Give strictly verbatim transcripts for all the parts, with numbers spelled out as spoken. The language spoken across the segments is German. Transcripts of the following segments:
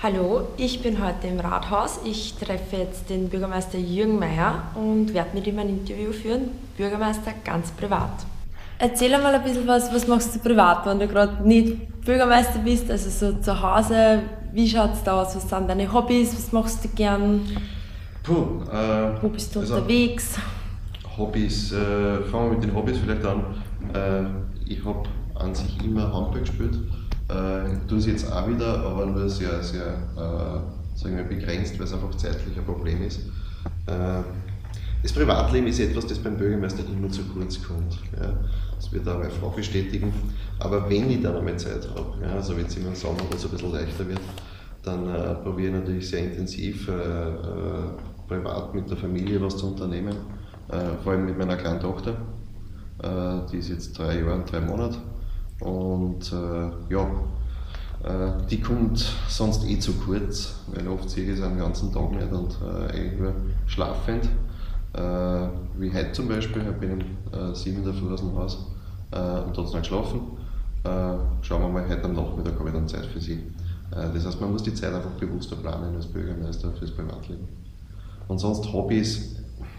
Hallo, ich bin heute im Rathaus. Ich treffe jetzt den Bürgermeister Jürgen Meier und werde mit ihm ein Interview führen. Bürgermeister ganz privat. Erzähl einmal ein bisschen was, was machst du privat, wenn du gerade nicht Bürgermeister bist, also so zu Hause. Wie schaut es da aus? Was sind deine Hobbys? Was machst du gern? Puh, äh, Wo bist du also unterwegs? Hobbys, äh, fangen wir mit den Hobbys vielleicht an. Äh, ich habe an sich immer Handball gespielt. Äh, ich tue es jetzt auch wieder, aber nur sehr, sehr äh, sagen wir, begrenzt, weil es einfach zeitlich ein Problem ist. Äh, das Privatleben ist etwas, das beim Bürgermeister immer zu kurz kommt. Ja. Das wird auch meine Frau bestätigen. Aber wenn ich dann einmal Zeit habe, ja, also wenn es im Sommer so ein bisschen leichter wird, dann äh, probiere ich natürlich sehr intensiv äh, äh, privat mit der Familie was zu unternehmen. Äh, vor allem mit meiner kleinen Tochter. Äh, die ist jetzt drei Jahre und drei Monate. Und äh, ja, äh, die kommt sonst eh zu kurz, weil oft sehe ich sie den ganzen Tag nicht und äh, eigentlich nur schlafend. Äh, wie heute zum Beispiel, ich bin um äh, sieben in der Früh aus dem Haus äh, und hat noch geschlafen. Äh, schauen wir mal, heute am Nachmittag habe ich dann Zeit für sie. Äh, das heißt, man muss die Zeit einfach bewusster planen als Bürgermeister fürs Privatleben. Und sonst Hobbys.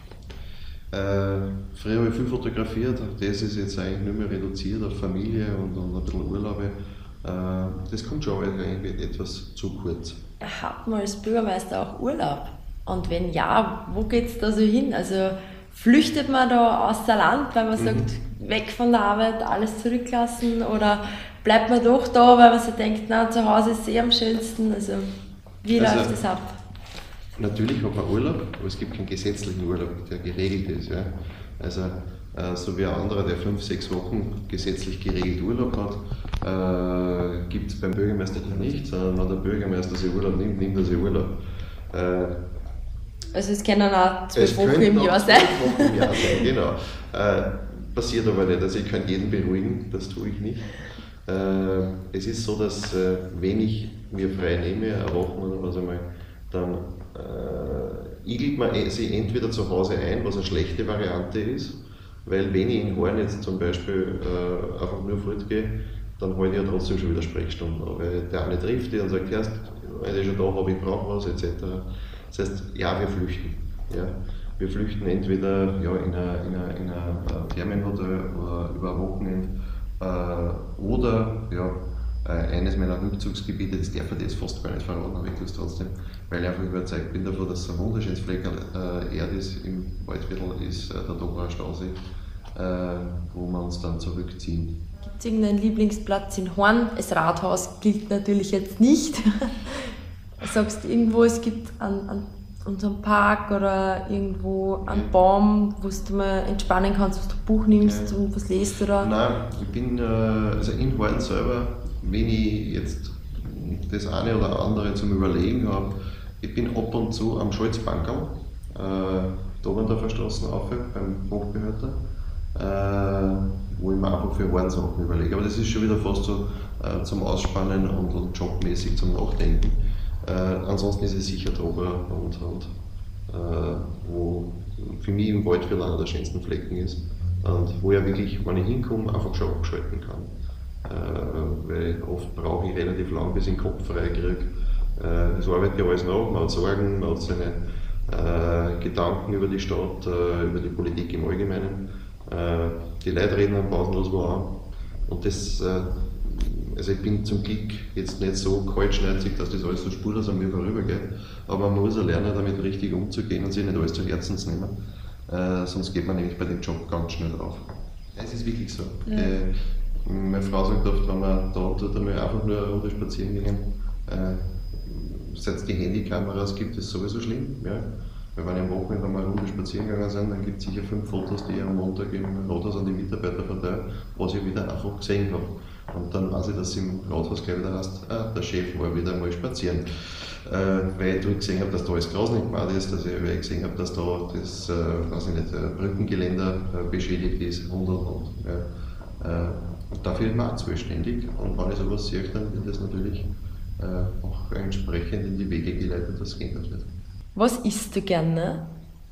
Äh, früher habe ich viel fotografiert, das ist jetzt eigentlich nicht mehr reduziert auf Familie und, und ein bisschen Urlaube. Äh, das kommt schon eigentlich etwas zu kurz. Hat man als Bürgermeister auch Urlaub? Und wenn ja, wo geht es da so hin? Also flüchtet man da außer Land, weil man mhm. sagt, weg von der Arbeit, alles zurücklassen? Oder bleibt man doch da, weil man sich denkt, na, zu Hause ist es eh am schönsten? Also wie also, läuft das ab? Natürlich hat man Urlaub, aber es gibt keinen gesetzlichen Urlaub, der geregelt ist. Ja. Also äh, so wie ein anderer, der fünf, sechs Wochen gesetzlich geregelt Urlaub hat, äh, gibt es beim Bürgermeister nicht, sondern wenn der Bürgermeister sich Urlaub nimmt, nimmt er sich Urlaub. Äh, also es können auch zwölf Wochen im Jahr sein. zwölf Wochen im Jahr sein, genau. Äh, passiert aber nicht, also ich kann jeden beruhigen, das tue ich nicht. Äh, es ist so, dass äh, wenn ich mir frei nehme, eine Woche oder was einmal, dann äh, igelt man sie entweder zu Hause ein, was eine schlechte Variante ist, weil wenn ich in Horn jetzt zum Beispiel äh, einfach nur fortgehe, dann halte ich ja trotzdem schon wieder Sprechstunden, weil der eine trifft die und sagt, erst, wenn ich schon da habe, ich brauche was, et cetera. Das heißt, ja, wir flüchten. Ja. Wir flüchten entweder ja, in ein in a, in a Thermenhotel oder über ein Wochenende äh, oder ja, eines meiner Rückzugsgebiete, das darf ich jetzt fast gar nicht verraten, aber ich tue es trotzdem, weil ich einfach überzeugt bin davon, dass es ein wunderschönes Fleckerl äh, Erde ist im Waldviertel, ist äh, der Dobrauer Stausee, äh, wo wir uns dann zurückziehen. Gibt es irgendeinen Lieblingsplatz in Horn? Das Rathaus gilt natürlich jetzt nicht. Du sagst irgendwo, es gibt an, an unserem Park oder irgendwo einen Baum, wo du mal entspannen kannst, wo du ein Buch nimmst ja. und was liest oder? Nein, ich bin äh, also in Horn selber, wenn ich jetzt das eine oder andere zum Überlegen habe, ich bin ab und zu am Scholzbankerl, äh, Doberndorfer Straße rauf, beim Hochbehörter, äh, wo ich mir einfach für Hornsachen überlege. Aber das ist schon wieder fast so äh, zum Ausspannen und, und jobmäßig zum Nachdenken. Äh, ansonsten ist es sicher Dober und, und äh, wo für mich im Waldviertel einer der schönsten Flecken ist und wo ich wirklich, wenn ich hinkomme, einfach schon abschalten kann. Äh, weil oft brauche ich relativ lang, bis ich den Kopf frei kriege. Äh, es arbeitet ja alles nach, man hat Sorgen, man hat seine äh, Gedanken über die Stadt, äh, über die Politik im Allgemeinen. Äh, die Leute reden dann pausenlos wo an. Und das, äh, also ich bin zum Glück jetzt nicht so kaltschnäuzig, dass das alles so spurlos an mir vorübergeht, aber man muss auch lernen, damit richtig umzugehen und sich nicht alles zu Herzen zu nehmen. Äh, sonst geht man nämlich bei dem Job ganz schnell drauf. Es ist wirklich so. Ja. Äh, Meine Frau sagt oft, wenn wir da tut, einmal einfach nur eine Runde spazieren gehen, äh, seit es die Handykameras gibt, ist sowieso schlimm. Ja? Weil wenn ich am Wochenende einmal eine Runde spazieren gegangen sind, dann gibt es sicher fünf Fotos, die ich am Montag im Rathaus an die Mitarbeiter verteile, was ich wieder einfach gesehen habe. Und dann weiß ich, dass es im Rathaus gleich wieder heißt, ah, der Chef war wieder mal spazieren. Äh, weil ich dort gesehen habe, dass da alles Gras nicht gemacht ist, dass ich, weil ich gesehen habe, dass da das äh, weiß ich nicht, Brückengeländer äh, beschädigt ist und und und. Ja. Äh, Und dafür ist man auch zuständig und wenn ich sowas sehe, dann wird das natürlich äh, auch entsprechend in die Wege geleitet, dass es geändert wird. Was isst du gerne?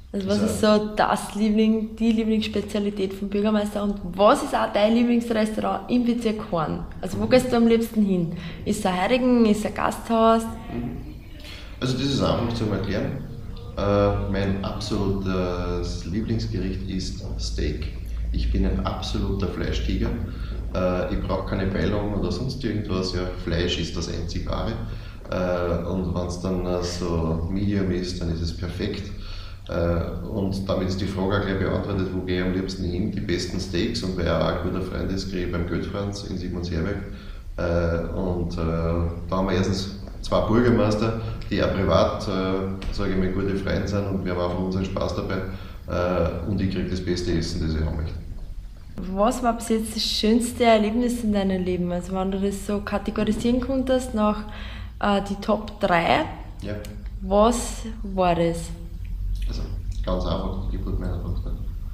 Also was Das ist so das Liebling, die Lieblingsspezialität vom Bürgermeister und was ist auch dein Lieblingsrestaurant im Bezirk Horn? Also wo gehst du am liebsten hin? Ist es ein Heurigen, ist es ein Gasthaus? Also das ist einfach zum Erklären. Äh, mein absolutes Lieblingsgericht ist Steak. Ich bin ein absoluter Fleischtiger. Äh, ich brauche keine Beilung oder sonst irgendwas. Ja, Fleisch ist das einzig wahre. Äh, und wenn es dann äh, so medium ist, dann ist es perfekt. Äh, und damit ist die Frage auch gleich beantwortet, wo gehe ich am liebsten hin? Die besten Steaks, und weil er auch ein guter Freund ist, kriege ich beim Götfranz in Sigmundsherberg. Äh, und äh, da haben wir erstens zwei Bürgermeister, die auch privat, äh, sage ich mal, gute Freunde sind, und wir haben auch unseren Spaß dabei. Äh, und ich kriege das beste Essen, das ich haben möchte. Was war bis jetzt das schönste Erlebnis in deinem Leben? Also wenn du das so kategorisieren konntest nach äh, die Top drei, Ja. was war das? Also ganz einfach, die Geburt meiner Tochter.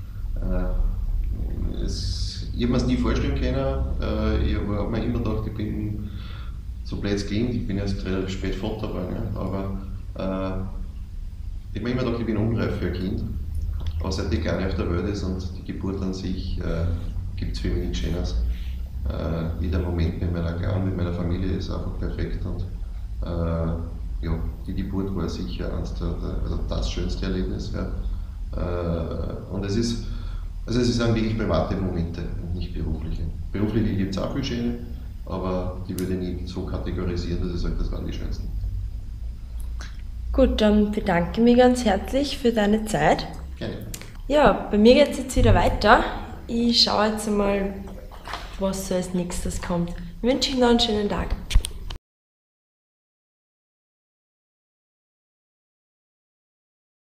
Äh, es, ich habe mir es nie vorstellen können. Äh, ich habe mir immer gedacht, ich bin so blöd es klingt, ich bin erst relativ spät Vater geworden, ja, aber äh, ich habe mir immer gedacht, ich bin unreif für ein Kind. Aber seit ich gar nicht auf der Welt ist und die Geburt an sich, äh, gibt es für mich nichts Schönes. Äh, jeder Moment mit meiner Kleinen, mit meiner Familie ist einfach perfekt, und äh, ja, die Geburt war sicher eines der, der, also das schönste Erlebnis. Ja. Äh, und es ist, also es sind wirklich private Momente und nicht berufliche. Berufliche gibt es auch viele schöne, aber die würde ich nicht so kategorisieren, dass ich sage, das waren die schönsten. Gut, dann bedanke ich mich ganz herzlich für deine Zeit. Gerne. Ja, bei mir geht es jetzt wieder weiter. Ich schaue jetzt mal, was so als nächstes kommt. Ich wünsche Ihnen noch einen schönen Tag.